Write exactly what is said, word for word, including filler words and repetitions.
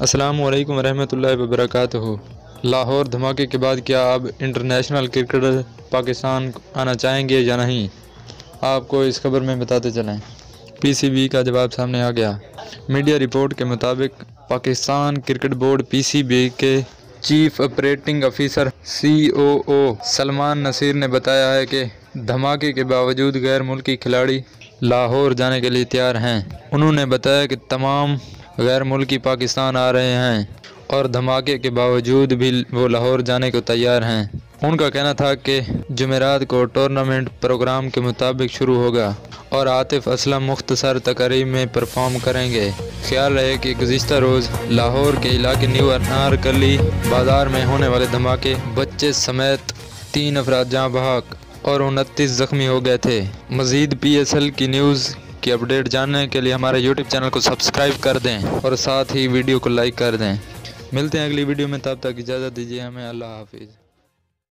السلام علیکم ورحمۃ اللہ وبرکاتہ۔ لاہور دھماکے کے بعد کیا اب انٹرنیشنل کرکٹر پاکستان آنا چاہیں گے یا نہیں، آپ کو اس خبر میں بتاتے چلیں۔ پی سی بی کا جواب سامنے آ گیا۔ میڈیا رپورٹ کے مطابق Pakistan cricket board P C B کے chief operating officer C O O Salman Naseer نے بتایا ہے کہ دھماکے کے باوجود غیر ملکی کھلاڑی لاہور جانے کے لیے تیار ہیں۔ انہوں نے بتایا کہ تمام غیر ملکی پاکستان آ رہے ہیں اور دھماکے کے باوجود بھی وہ لاہور جانے کو تیار ہیں۔ ان کا کہنا تھا کہ جمعرات کو ٹورنامنٹ پروگرام کے مطابق شروع ہوگا اور عاطف اسلم مختصر تقریب میں پرفارم کریں گے۔ خیال رہے کہ گزشتہ روز لاہور کے علاقے نیو انارکلی بازار میں ہونے والے دھماکے بچے سمیت تین افراد جاں بحق اور انتیس زخمی ہو گئے تھے۔ مزید پی ایس ایل کی نیوز کی اپڈیٹ جاننے کے لیے ہمارے یوٹیوب چینل کو سبسکرائب کر دیں اور ساتھ ہی ویڈیو کو لائک کر دیں۔ ملتے ہیں اگلی ویڈیو میں، تب تک اجازت دیجیے ہمیں۔ اللہ حافظ۔